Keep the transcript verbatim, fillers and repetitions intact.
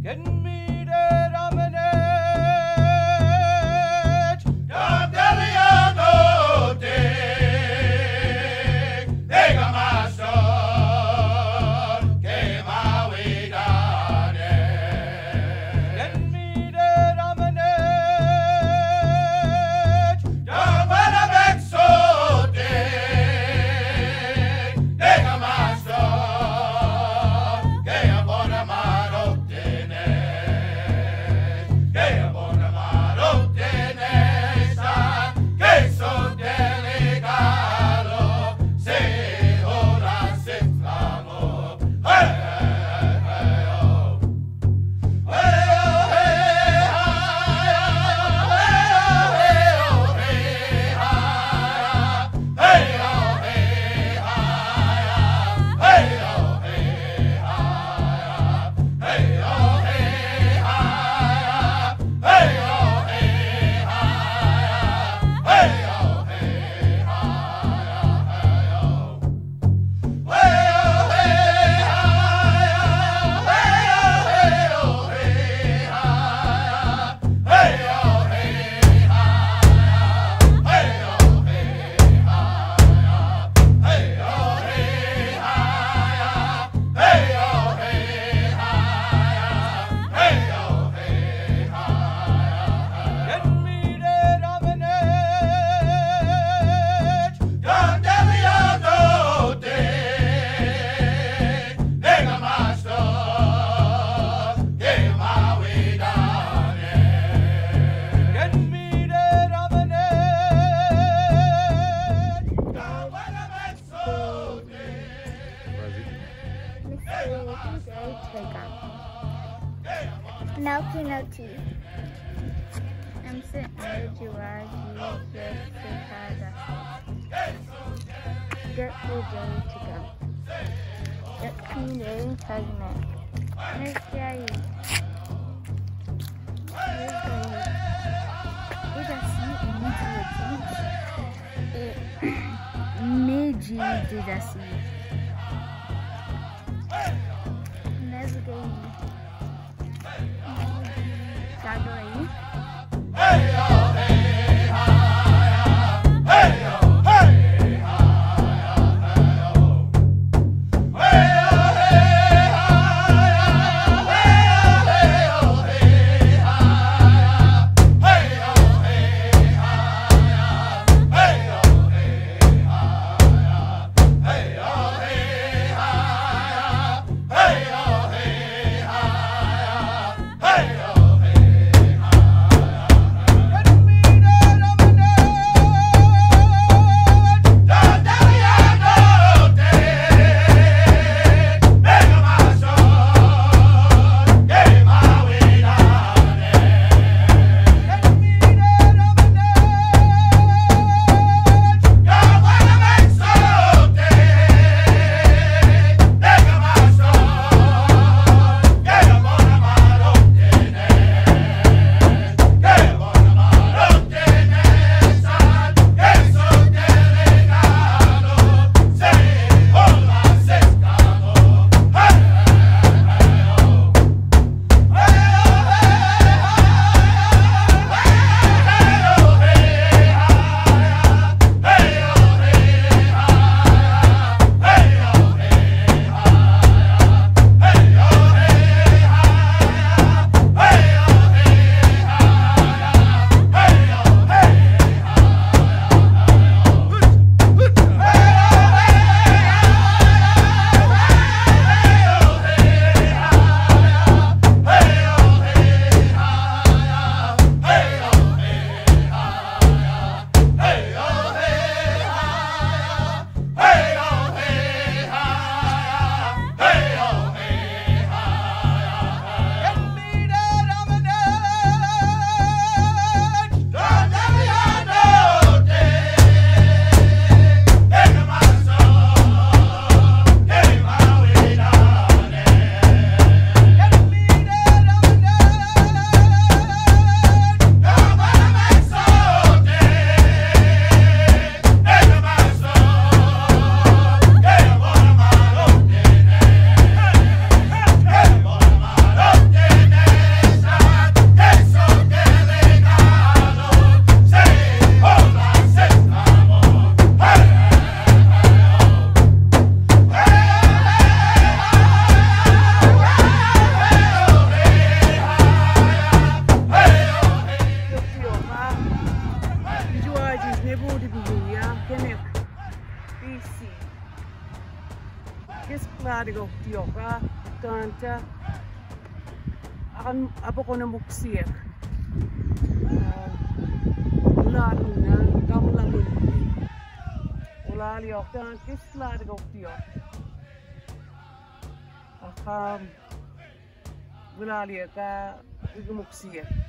Milky no tea. I'm sitting there to ride you just to try that. Get the day to go. Get me day segment. Miss Jerry. Miss Jerry. We just see immediately. Meiji did a see. Never gave me. Hey, oh, hey, hi, hey, oh, hey, hi, oh, hey, oh, hey, hi, hey, oh, hey, hi, hey, oh, hey, hi, hey, oh, hey, hi, hey, oh. go tioka tanta akan apo ko na muksir ulan na kamlangun ulali ok tan kisla go tiok akam ulali ka muksir